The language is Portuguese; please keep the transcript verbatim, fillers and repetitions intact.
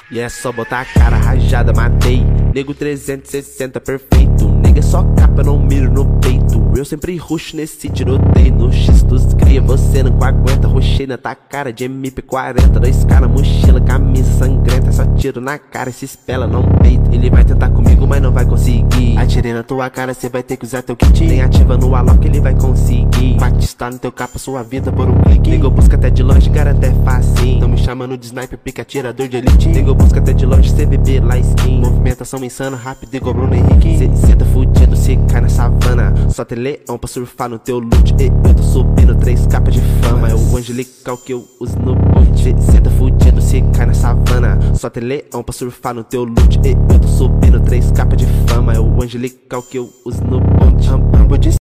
E é só botar a cara rajada, matei. Nego trezentos e sessenta perfeito. Nega é só capa, não miro no peito. Eu sempre ruxo nesse tiroteio. No X dos cria, você não aguenta. Ruxei na tua cara de M P quarenta. Dois K na mochila, camisa sangrenta. Só tiro na cara, se espela, não peito. Ele vai tentar comigo, mas não vai conseguir. Atirei na tua cara, cê vai ter que usar teu kit. Nem ativa no Alok, ele vai conseguir. Batista no teu capa, sua vida por um clique. Nego busca até de longe, garante é fácil. Tão me chamando de sniper, pica atirador de elite. Nego busca até de longe, C B B, lá skin. Movimentação insana, rápido igual Bruno Henrique. Cê, cê tá fudido, cê cai na savana. Só tem leão pra surfar no teu loot. E eu tô subindo três capas de fama. É o angelical que eu uso no boot. Cê, cê tá fudido, cê cai na savana. Só tem leão pra surfar no teu loot. E eu tô subindo três capas de fama. É o angelical que eu uso no boot.